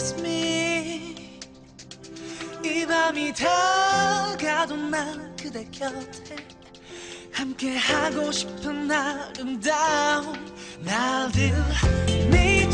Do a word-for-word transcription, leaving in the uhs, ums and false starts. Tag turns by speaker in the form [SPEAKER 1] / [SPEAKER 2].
[SPEAKER 1] kiss me. 이 밤이 다가도 난 그대 곁에 함께 하고 싶은 아름다운 날들.